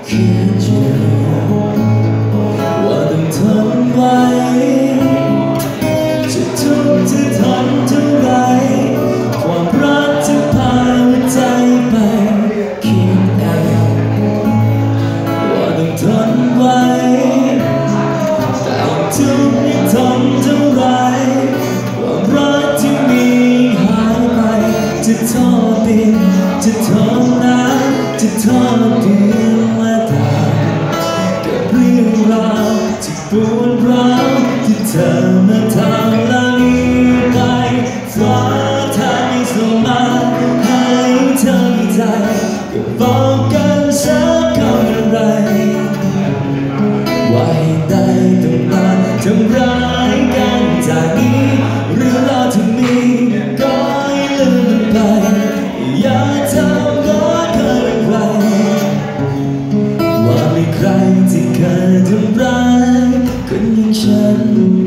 คิดอยู่ว่าต้องทนไว้จะทุกข์จะทนเท่าไรความรักจะพาหัวใจไปคิดเองว่าต้องทนไว้แต่ทุกข์ยังทนเท่าไรความรักที่มีหายไปจะทอดดินจะทนน้ำจะทอดดินและดาวกับเรื่องราวที่ปวดร้าวที่เธอมาทำแล้วนี้ไปฟ้าทางไม่ส่งมาให้เธอมีใจก็บอกกันสักคำอะไรว่าให้ได้ต้องมาทำร้ายกันจากนี้เรื่องราวที่มีก็ให้ลืมมันไปอย่าทำร้ายใครว่ามีใครที่เคยทำร้ายคนอย่างฉัน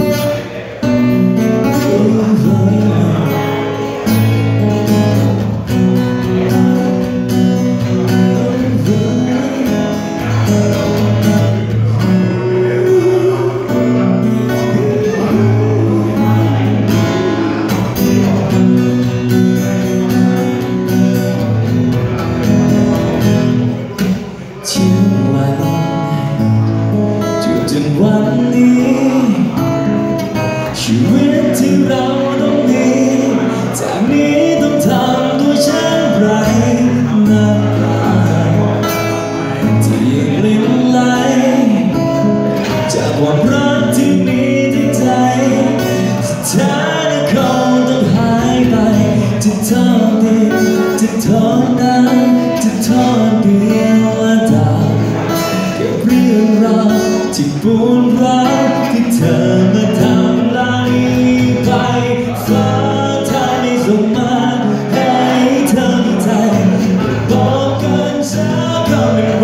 จนวันนี้ชีวิตที่เราต้องมีจากนี้ต้องทำด้วยเช่นไรน้ำตาที่ยังลิ้นไหลจากความรักที่มีที่ใจสุดท้ายก็ต้องหายไปจะทอดดินจะทอดน้ำจะทอดดินและดาวกับเรื่องราวที่ปวดร้าวที่เธอมาทำลายไปฟ้าทางไม่ส่งมาให้เธอมีใจบอกกันสักคำอะไร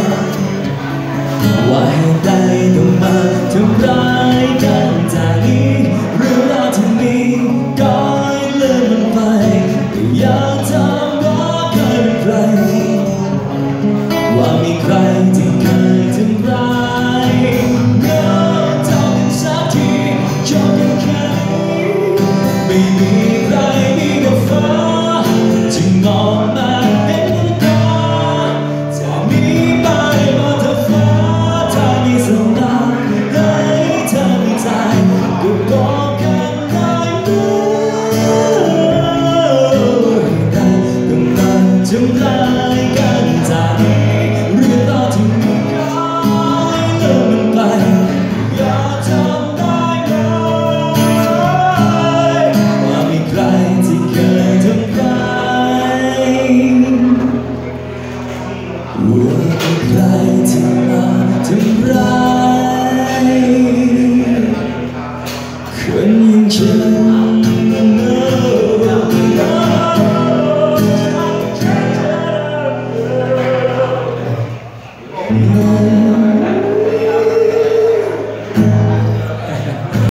ว่าให้ได้ต้องมาทำร้ายกันจากนี้เรื่องราวที่มีก็ให้ลืมมันไปอย่าทำร้ายใครว่ามีใครที่เคยทำร้ายไม่มีใครมีแต่ฟ้าที่มองมาเห็นตาจากนี้ไปมาเธอฟ้าถ้ามีสัญญาให้เธอมีใจก็บอกกันได้ไหมได้ต้องมาทำร้ายกันจากนี้เรื่องราวที่มีก็ให้เลิกมันไปอย่าทำได้ไหมใครที่เคยทำร้ายว่าใครที่มาทำร้าย